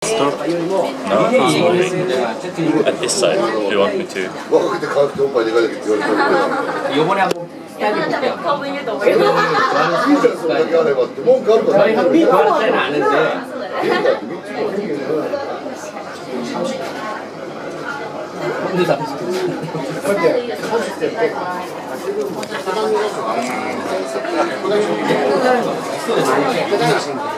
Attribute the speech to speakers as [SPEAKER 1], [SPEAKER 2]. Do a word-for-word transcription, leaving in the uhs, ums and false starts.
[SPEAKER 1] Stop? No? At this side, do you want me to?
[SPEAKER 2] 若くて可愛くておっぱいでかいだけって言われたら
[SPEAKER 3] 横にあの二人で
[SPEAKER 4] 当分言うと思う
[SPEAKER 2] いいじゃんそれだけあればって文句あるから
[SPEAKER 3] 大発見変わらないなあれで
[SPEAKER 2] 変だってみっつも人間じゃない
[SPEAKER 3] でだそうですね